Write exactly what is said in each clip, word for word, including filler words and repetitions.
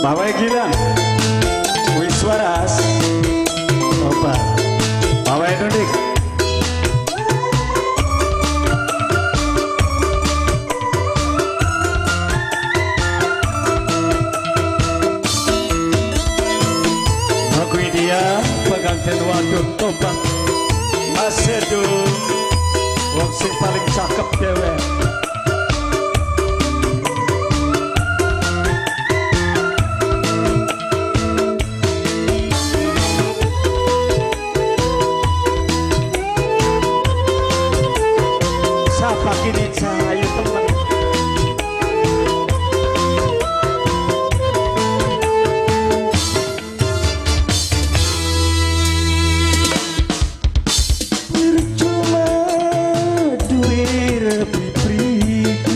Bapak Gilang, Wiswaras, Opa, Bapak Edonik. Aku dia pengantin wadon tombak, Masedu, wong sing paling cakep dewe. Kini cahayu teman percuma duit pripriku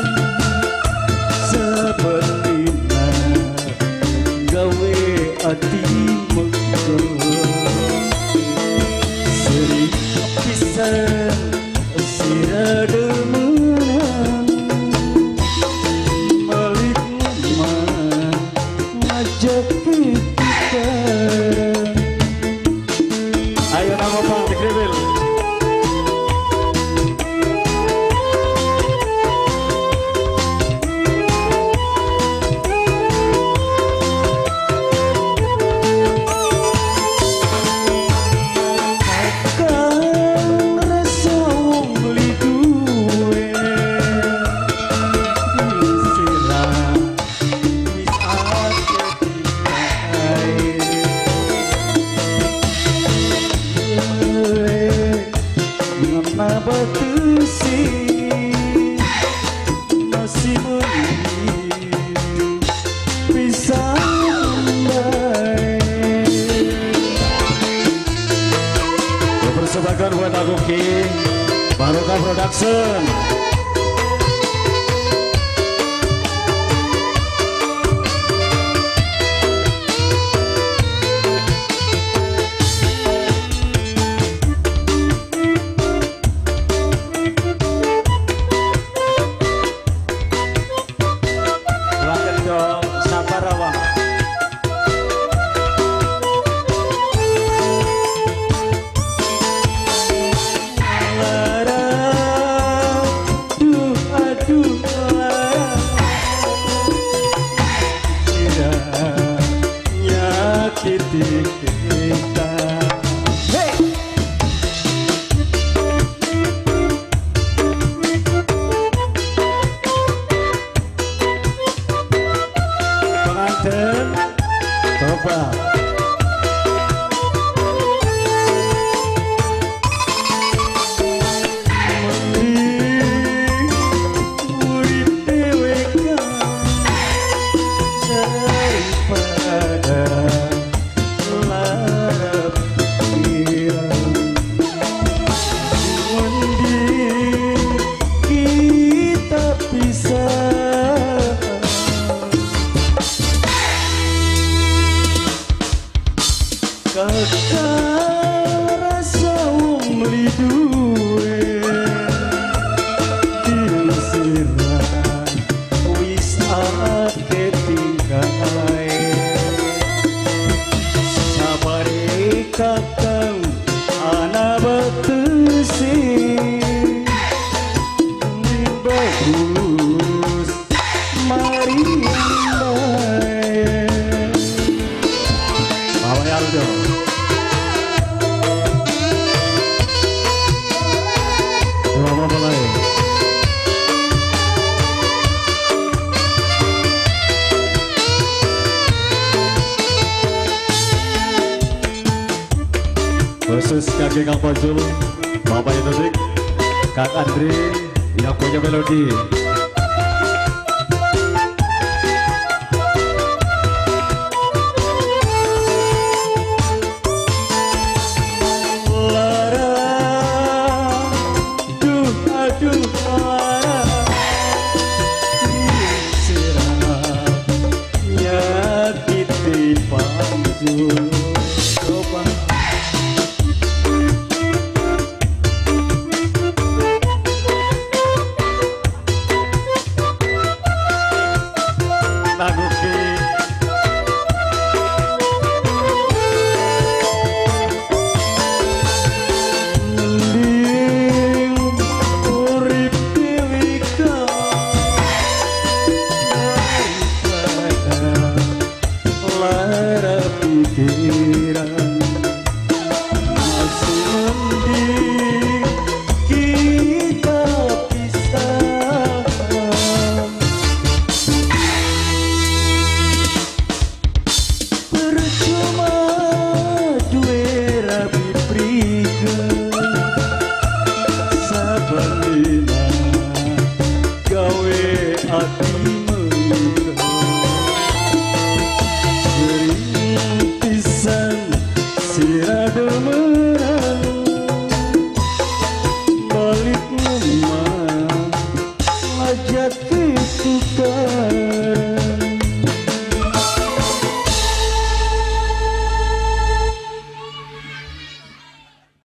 sebenarnya gawe hati megah sering pisah sirada ayo nama Bang Dikribil. Takkan rasa wong beli duwe sirah wis ate ngena batusi masih menunggu bisa bersebakan buat aku King Barokah Production. Kita hey! Pengantin coba kakak rasa wong beli duwe disirah wis ake tingkai sabare kakang ana batesi bagus mari khusus kakek Kang Pojul, Bapak Edonik, Kang Andri yang punya melodi. Lara, duh aduh lara, sirah nyakiti panjul.